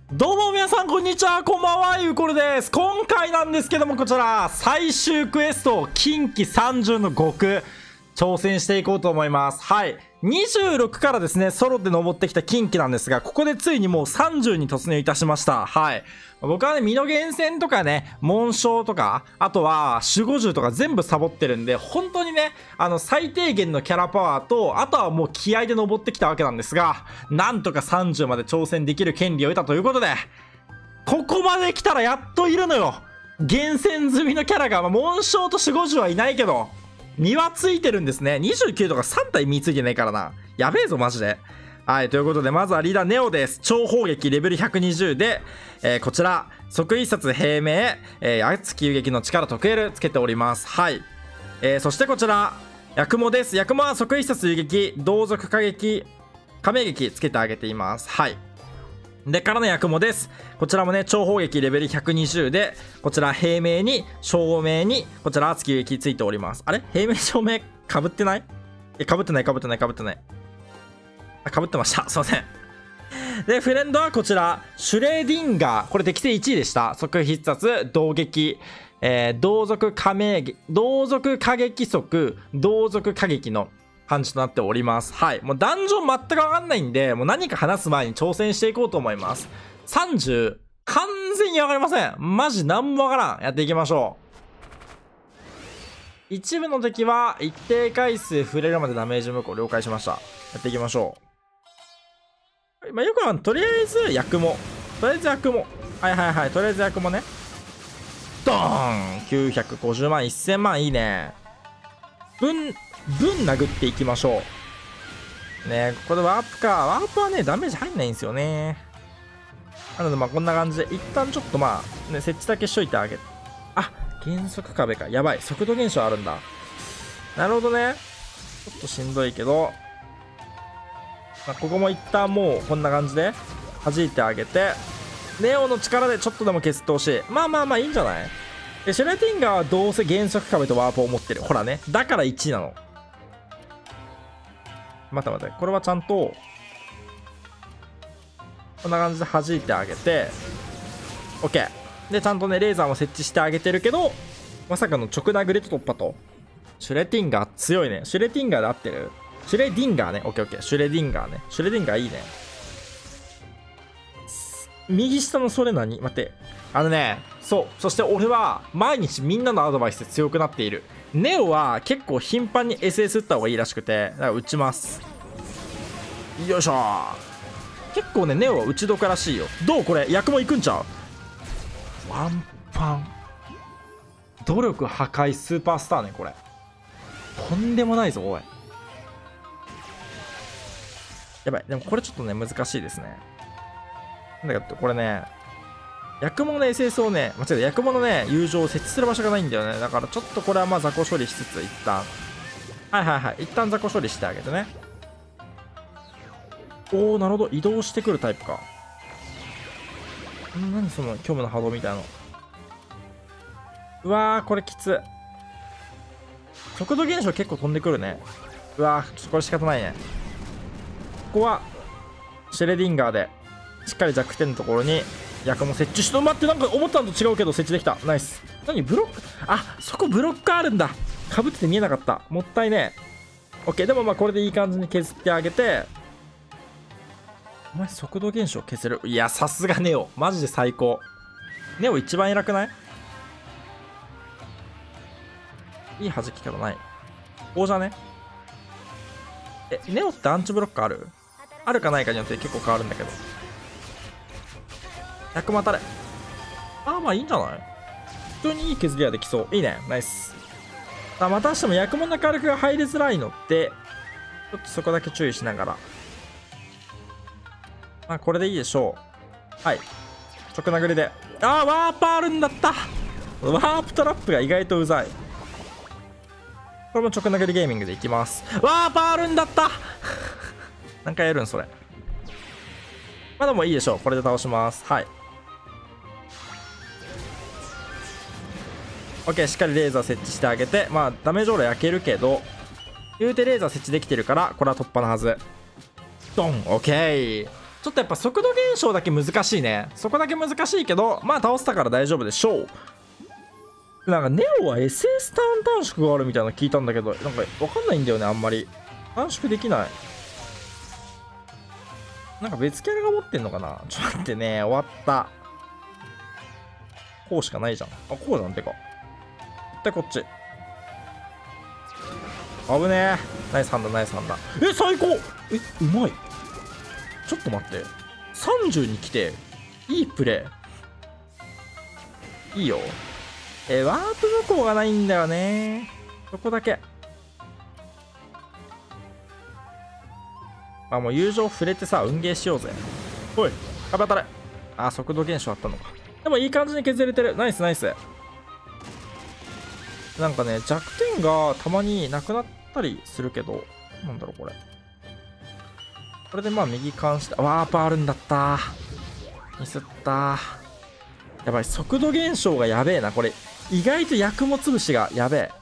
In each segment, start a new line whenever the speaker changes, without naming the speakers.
どうも皆さんこんにちは、こんばんは、ゆうこるです。今回なんですけども、こちら最終クエスト近畿30の極挑戦していこうと思います。はい、26からですねソロで登ってきた近畿なんですが、ここでついにもう30に突入いたしました。はい、僕はね美濃源泉とかね紋章とか、あとは守護獣とか全部サボってるんで、本当にね最低限のキャラパワーと、あとはもう気合で登ってきたわけなんですが、なんとか30まで挑戦できる権利を得たということで、ここまで来たらやっといるのよ、厳選済みのキャラが。紋章と守護獣はいないけど実はついてるんですね。29とか3体実ついてないからな、やべえぞマジで。はい、ということでまずはリーダーネオです。超砲撃レベル120で、こちら即一殺平明、熱き遊撃の力特 L つけております。はい、そしてこちらヤクモです。ヤクモは即一殺遊撃同族過激亀撃つけてあげています。はい、でからのヤクモです。こちらもね超砲撃レベル120で、こちら平明に照明にこちら熱き遊撃ついております。あれ平明照明かぶってない？かぶってないかぶってないかぶってない、かぶってました、すいません。でフレンドはこちらシュレディンガー、これ適正1位でした。即必殺同撃、同族過激即同族過激の感じとなっております。はい、もうダンジョン全くわかんないんで、もう何か話す前に挑戦していこうと思います。30完全にわかりません。マジ何もわからん。やっていきましょう。一部の敵は一定回数触れるまでダメージ無効、了解しました。やっていきましょう。まあ、よくとりあえずヤクモ、とりあえずヤクモ、はいはいはい、とりあえずヤクモね。ドーン950万1000万、いいね。分殴っていきましょうね。ここでワープか。ワープはねダメージ入んないんですよね。なのでまあこんな感じで一旦ちょっとまあね設置だけしといてあげて、あ、減速壁か、やばい、速度減少あるんだ。なるほどね、ちょっとしんどいけど、まあ、ここも一旦もうこんな感じで弾いてあげて、ネオの力でちょっとでも削ってほしい。まあまあまあいいんじゃない。でシュレティンガーはどうせ減速壁とワープを持ってる、ほらね、だから1位なの。待って待って、これはちゃんとこんな感じで弾いてあげて OK で、ちゃんとねレーザーも設置してあげてるけど、まさかの直殴りと突破と。シュレティンガー強いね。シュレティンガーで合ってる？シュレディンガーね。オッケーオッケー。シュレディンガーね。シュレディンガーいいね。右下のそれ何？待って。そう。そして俺は毎日みんなのアドバイスで強くなっている。ネオは結構頻繁に SS 打った方がいいらしくて、だから打ちます。よいしょー。結構ね、ネオは打ちどこらしいよ。どうこれ？役もいくんちゃう？ワンパン。努力破壊スーパースターね、これ。とんでもないぞ、おい。やばい、でもこれちょっとね難しいですね。なんだかってこれね、役物の SS をね、間違えた、役物のね友情を設置する場所がないんだよね。だからちょっとこれはまあ雑魚処理しつつ、一旦はいはいはい、一旦雑魚処理してあげてね。おお、なるほど、移動してくるタイプか。何その虚無の波動みたいなの。うわー、これきつ。速度現象結構飛んでくるね。うわー、ちょっとこれ仕方ないね。ここはシュレディンガーでしっかり弱点のところに役も設置して、待って、なんか思ったのと違うけど設置できた。ナイス。何ブロック、あ、そこブロックあるんだ。かぶってて見えなかった、もったいねえ。 OK、 でもまあこれでいい感じに削ってあげて、お前速度減少削る。いやさすがネオ、マジで最高。ネオ一番偉くない？いい弾き方ない。こうじゃね。ネオってアンチブロックある？あるかないかによって結構変わるんだけど。100も当たれ。ああ、まあいいんじゃない？普通にいい削りはできそう。いいね、ナイス。またしても役物の火力が入りづらいので、ちょっとそこだけ注意しながら。まあこれでいいでしょう。はい、直殴りで。ああ、ワープあるんだった。ワープトラップが意外とうざい。これも直殴りゲーミングでいきます。ワープあるんだった何回やるんそれ。まあでもいいでしょう、これで倒します。はい、 OK、 しっかりレーザー設置してあげて、まあダメージオーラ焼けるけど言うてレーザー設置できてるから、これは突破のはず。ドン。 OK、ちちょっとやっぱ速度減少だけ難しいね。そこだけ難しいけど、まあ倒せたから大丈夫でしょう。なんかネオは SS ターン短縮があるみたいなの聞いたんだけど、なんかわかんないんだよね、あんまり。短縮できない。なんか別キャラが持ってんのかな。ちょっと待ってね、終わった。こうしかないじゃん。あ、こうなんてか。絶対こっち。危ねえ。ナイスハンダ、ナイスハンダ。え、最高。え、うまい。ちょっと待って。30に来て、いいプレイ。いいよ。ワープ向こうがないんだよね。そこだけ。あ、もう友情触れてさ、運ゲーしようぜ。おい、壁当たれ。あ、速度減少あったのか。でもいい感じに削れてる。ナイスナイス。なんかね、弱点がたまになくなったりするけど、なんだろうこれ。これでまあ右監視、ワープあるんだった。ミスった。やばい、速度減少がやべえな、これ。意外と薬物潰しがやべえ。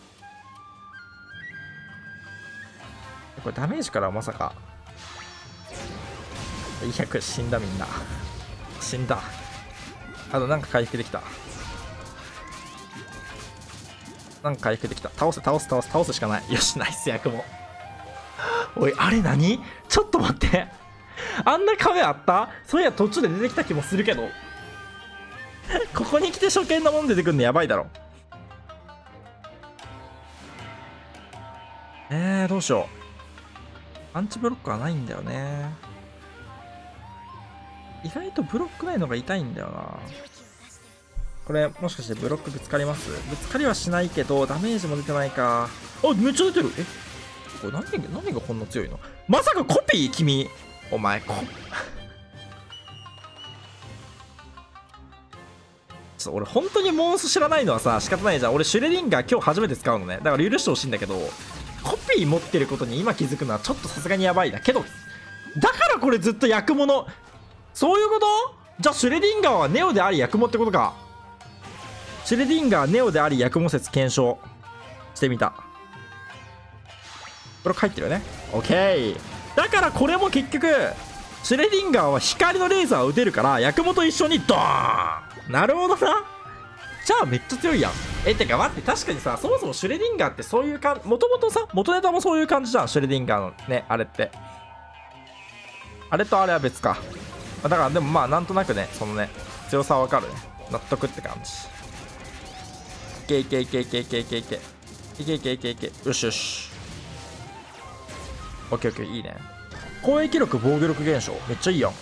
これダメージからまさか。いや、これ死んだみんな。死んだ。あとなんか回復できた。なんか回復できた。倒せ、倒す、倒す、倒すしかない。よし、ナイス薬も。おい、あれ何？ちょっと待って。あんな壁あった？そういや途中で出てきた気もするけど。ここに来て初見のもん出てくんのやばいだろ。どうしよう。アンチブロックはないんだよね。意外とブロックないのが痛いんだよな。これもしかしてブロックぶつかります？ぶつかりはしないけどダメージも出てないか。あ、めっちゃ出てる。え、これ何がこんな強いの？まさかコピー？君お前俺本当にモンス知らないのはさ仕方ないじゃん。俺シュレディンガー今日初めて使うのね。だから許してほしいんだけど、コピー持ってることに今気づくのはちょっとさすがにやばいだけど、だからこれずっと薬物。そういうこと？じゃあシュレディンガーはネオであり薬物ってことか。シュレディンガーネオであり薬物説検証してみた。これ入ってるよね。オッケー。だからこれも結局シュレディンガーは光のレーザーを撃てるから薬物と一緒にドーン。なるほどな。じゃあめっちゃ強いやん。てか待って、確かにさ、そもそもシュレディンガーってそういう感じ、もともとさ元ネタもそういう感じじゃん。シュレディンガーのね、あれってあれとあれは別か。だからでもまあなんとなくね、そのね強さはわかるね。納得って感じ。いけいけいけいけいけいけいけいけいけいけいけ。よしよし。オッケーオッケー、いいね。攻撃力防御力減少めっちゃいいやん。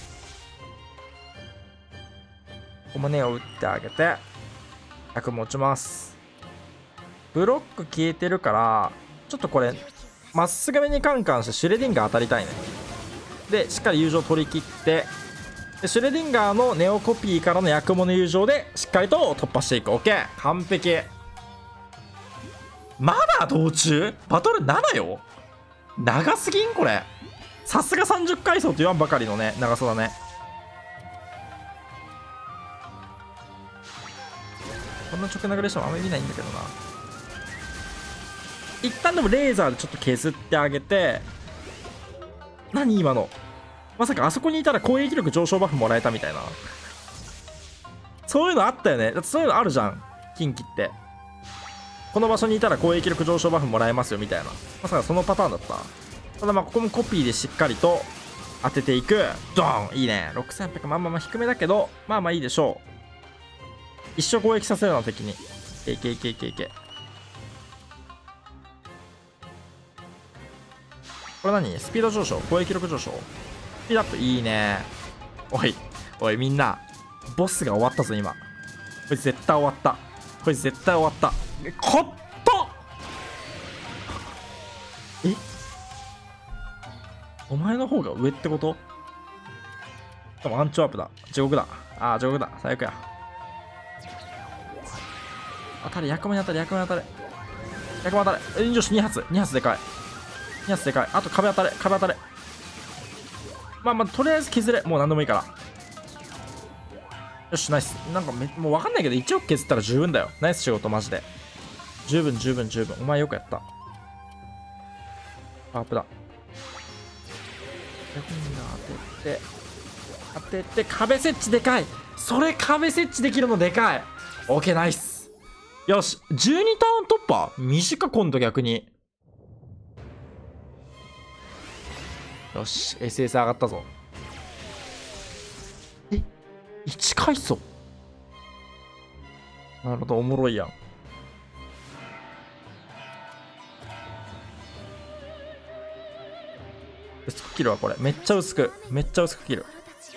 ここもねを打ってあげて100持ちます。ブロック消えてるからちょっとこれまっすぐめにカンカンしてシュレディンガー当たりたいね。でしっかり友情取り切って、でシュレディンガーのネオコピーからの薬物友情でしっかりと突破していく。 OK、 完璧。まだ道中バトル7よ。長すぎんこれ。さすが30階層と言わんばかりのね長さだね。こんな直流れしてもあんまり見ないんだけどな。一旦でもレーザーでちょっと削ってあげて。何今の、まさかあそこにいたら攻撃力上昇バフもらえたみたいな。そういうのあったよね。だってそういうのあるじゃん近畿って。この場所にいたら攻撃力上昇バフもらえますよみたいな。まさかそのパターンだった。ただまあここもコピーでしっかりと当てていく。ドーン、いいね。6800、まあまあまあ低めだけどまあまあいいでしょう。一生攻撃させるような敵に。いけいけいけいけ。これ何？スピード上昇、攻撃力上昇、スピードアップ、いいね。おいおいみんな、ボスが終わったぞ今。こいつ絶対終わった。こいつ絶対終わった。こっとお前の方が上ってこと？しかもアンチワープだ。地獄だ。ああ地獄だ。最悪や。当たれ、薬物に当たれ、薬物に当たれ、薬物当たれ。よし、2発、2発でかい、2発でかい。あと壁当たれ、壁当たれ。まあまあとりあえず削れ。もう何でもいいから。よしナイス。なんかもう分かんないけど1億削ったら十分だよ。ナイス仕事マジで。十分十分十分。お前よくやった。パワーアップだ。 当てて、壁設置でかい。それ壁設置できるのでかい。オッケー、ナイス。よし、12ターン突破短今度逆に。よし、SS 上がったぞ。え、1階層。なるほど、おもろいやん。薄く切るわ、これ。めっちゃ薄く切る。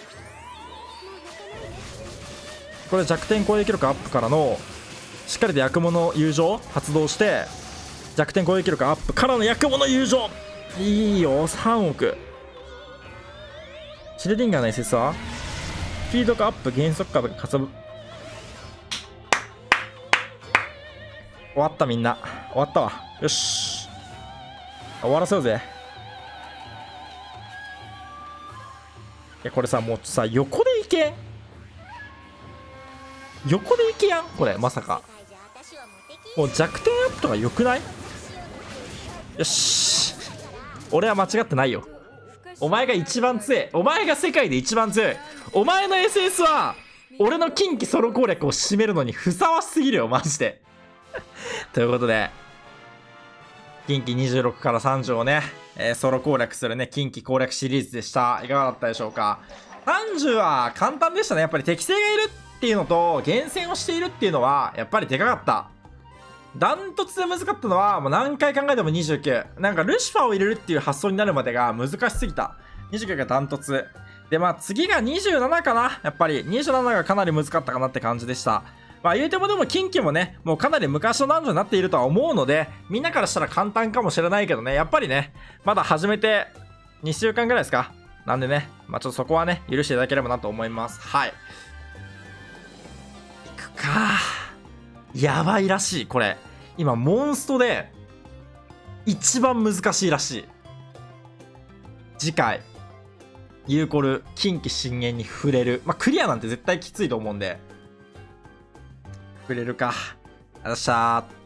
これ弱点攻撃力アップからの、しっかりと役物の友情発動して、弱点攻撃力アップからの役物友情。いいよ、3億。シュレディンガーの SS はスピードがアップ、減速株がかさぶ。終わった、みんな。終わったわ。よし。終わらせようぜ。いや、これさ、もうさ、横でいけん？横でいけやんこれ、まさか。もう弱点アップとか良くない？よし。俺は間違ってないよ。お前が一番強い。お前が世界で一番強い。お前の SS は、俺の近畿ソロ攻略を締めるのにふさわしすぎるよ、マジで。ということで、近畿26から30をね、ソロ攻略するね、近畿攻略シリーズでした。いかがだったでしょうか。30は簡単でしたね。やっぱり適性がいるっていうのと、厳選をしているっていうのは、やっぱりでかかった。ダントツで難かったのは、もう何回考えても29。なんかルシファーを入れるっていう発想になるまでが難しすぎた。29がダントツ。で、まあ次が27かな。やっぱり27がかなり難かったかなって感じでした。まあ言うてもでも近畿もね、もうかなり昔の男女になっているとは思うので、みんなからしたら簡単かもしれないけどね、やっぱりね、まだ始めて2週間ぐらいですか。なんでね、まあちょっとそこはね、許していただければなと思います。はい。いくか。やばいらしい、これ。今、モンストで、一番難しいらしい。次回、ユーコル、近畿深淵に触れる。まあクリアなんて絶対きついと思うんで、触れるか。ありがとうございました。